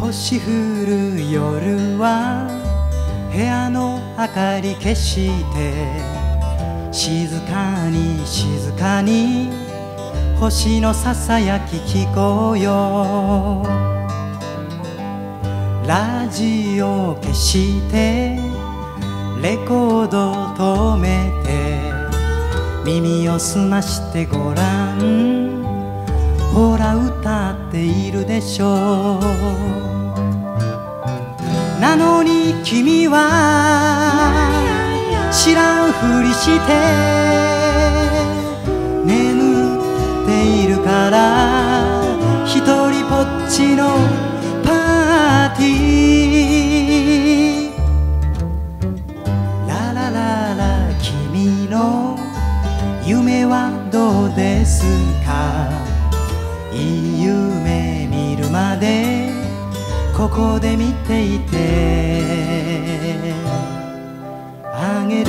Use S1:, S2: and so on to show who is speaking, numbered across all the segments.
S1: 星降る夜は部屋の明かり消して静かに静かに星のささやき聞こうよ。ラジオ消してレコード止めて耳を澄ましてごらん。ほら歌っているでしょう。なのに君は知らんふりして眠っているから一人ぼっちのパーティー。ララララ君の夢はどうですか。いい夢見るまでここで見ていてあげる。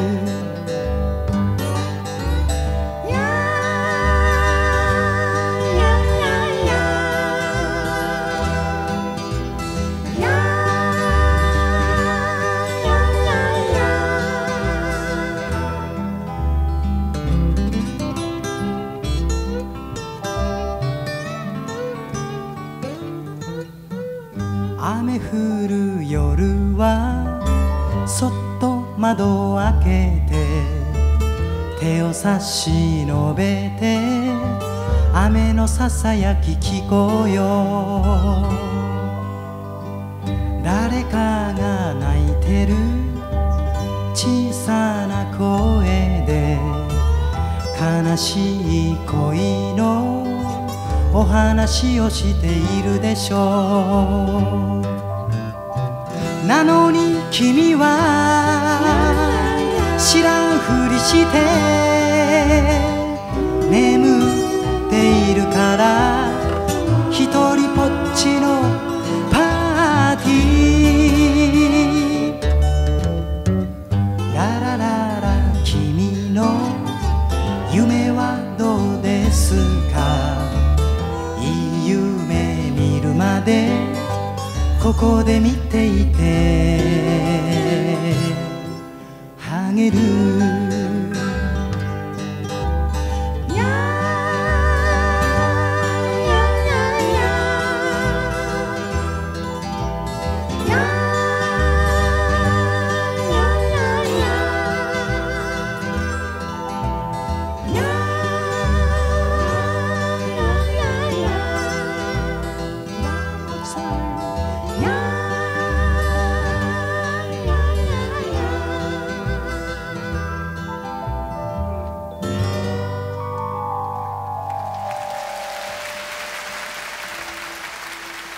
S1: 雨降る夜はそっと窓を開けて手を差し伸べて雨のささやき聞こうよ。誰かが泣いてる小さな声で悲しい恋のお話をしているでしょう。なのに君は知らんふりして眠っているから一人ぼっちのパーティー。ララララ君の夢はどうですか。いい夢見るまでここで見ていてあげる。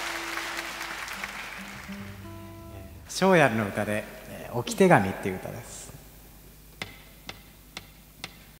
S2: ショーヤルの歌で「置き手紙」っていう歌です。